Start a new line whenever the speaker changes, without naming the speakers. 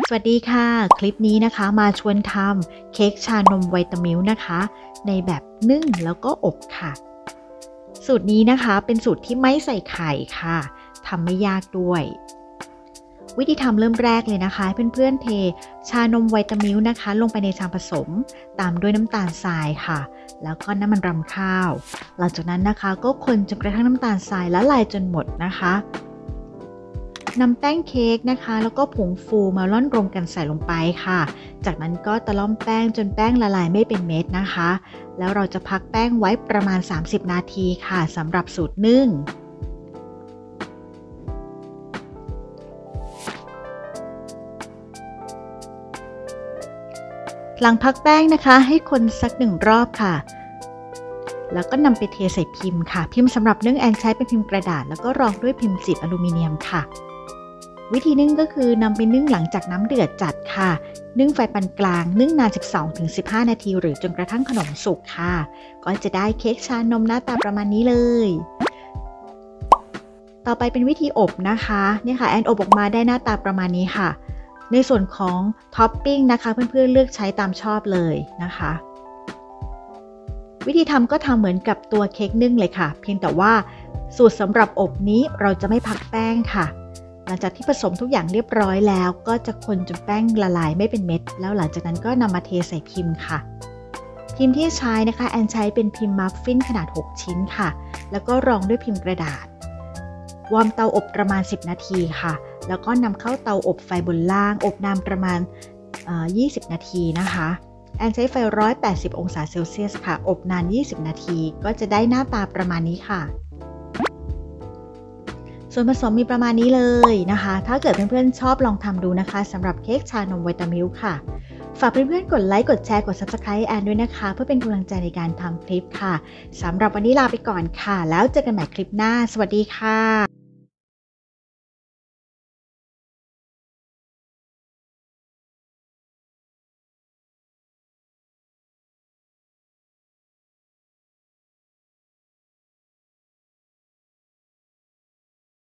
สวัสดีค่ะคลิปนี้นะคะมาชวนทำเค้กชานมไวตามิลนะคะในแบบนึ่งแล้วก็อบค่ะสูตรนี้นะคะเป็นสูตรที่ไม่ใส่ไข่ค่ะทำไม่ยากด้วยวิธีทำเริ่มแรกเลยนะคะเพื่อนๆเทชานมไวตามิลนะคะลงไปในชามผสมตามด้วยน้ำตาลทรายค่ะแล้วก็น้ำมันรำข้าวหลังจากนั้นนะคะก็คนจนกระทั่งน้ำตาลทรายละลายจนหมดนะคะนำแป้งเค้กนะคะแล้วก็ผงฟูมาร่อนรวมกันใส่ลงไปค่ะจากนั้นก็ตะล่อมแป้งจนแป้งละลายไม่เป็นเม็ดนะคะแล้วเราจะพักแป้งไว้ประมาณ30นาทีค่ะสำหรับสูตรนึ่งหลังพักแป้งนะคะให้คนสัก1รอบค่ะแล้วก็นำไปเทใส่พิมพ์ค่ะพิมพ์สำหรับนึ่งแอนใช้เป็นพิมพ์กระดาษแล้วก็รองด้วยพิมพ์จีบอลูมิเนียมค่ะวิธีนึ่งก็คือนำไปนึ่งหลังจากน้ำเดือดจัดค่ะนึ่งไฟปานกลางนึ่งนาน 12-15 นาทีหรือจนกระทั่งขนมสุกค่ะก็จะได้เค้กชานมหน้าตาประมาณนี้เลยต่อไปเป็นวิธีอบนะคะเนี่ยค่ะแอนอบออกมาได้หน้าตาประมาณนี้ค่ะในส่วนของท็อปปิ้งนะคะเพื่อนๆเลือกใช้ตามชอบเลยนะคะวิธีทำก็ทำเหมือนกับตัวเค้กนึ่งเลยค่ะเพียงแต่ว่าสูตรสำหรับอบนี้เราจะไม่พักแป้งค่ะหลังจากที่ผสมทุกอย่างเรียบร้อยแล้วก็จะคนจนแป้งละลายไม่เป็นเม็ดแล้วหลังจากนั้นก็นำมาเทใส่พิมพ์ค่ะพิมพ์ที่ใช้นะคะแอนใช้เป็นพิมพ์มัฟฟินขนาด6ชิ้นค่ะแล้วก็รองด้วยพิมพ์กระดาษวอร์มเตาอบประมาณ10นาทีค่ะแล้วก็นำเข้าเตาอบไฟบนล่างอบนานประมาณ20นาทีนะคะแอนใช้ไฟ180องศาเซลเซียสค่ะอบนาน20นาทีก็จะได้หน้าตาประมาณนี้ค่ะส่วนผสมมีประมาณนี้เลยนะคะถ้าเกิดเพื่อนๆชอบลองทำดูนะคะสำหรับเค้กชานมไวตามิลค่ะฝากเพื่อนๆกดไลค์กดแชร์กด Subscribe แอนด้วยนะคะเพื่อเป็นกำลังใจในการทำคลิปค่ะสำหรับวันนี้ลาไปก่อนค่ะแล้วเจอกันใหม่คลิปหน้าสวัสดีค่ะ